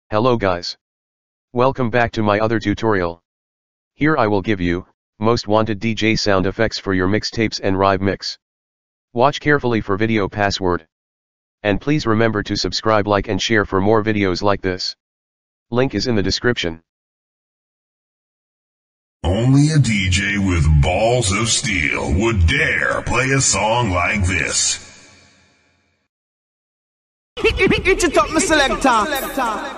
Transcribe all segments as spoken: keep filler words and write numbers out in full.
Hello guys. Welcome back to my other tutorial. Here I will give you, most wanted D J sound effects for your mixtapes and Rive Mix. Watch carefully for video password. And please remember to subscribe, like and share for more videos like this. Link is in the description. Only a D J with balls of steel would dare play a song like this. Hit it up, my selector.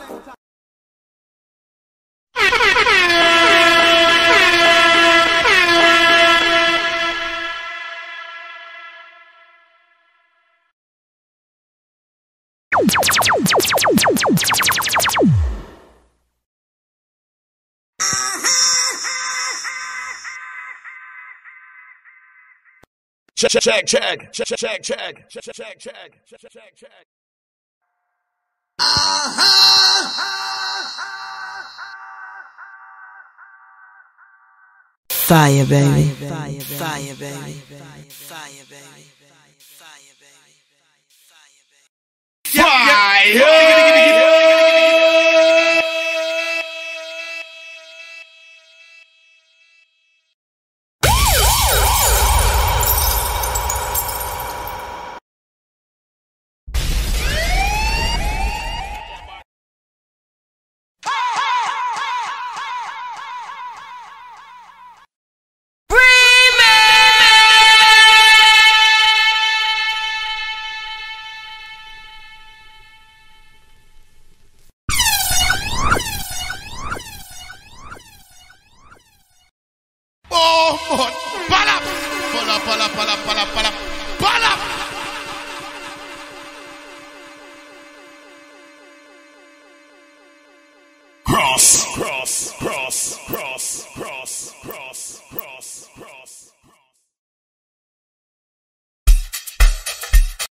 Check, check, check, check, check, check, check, check, check, check, check, check. Fire, baby. Fire, fire, baby. Fire, baby. Fire, baby. Fire! Pala, pala, pala, pala, pala, pala, pala. Cross, cross, cross, cross, cross.